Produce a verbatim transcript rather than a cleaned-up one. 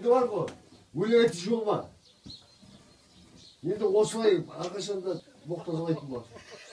бар ғой, өлең айтушы болма. Енді осылай әрқашанда боқтазалайтын боласың.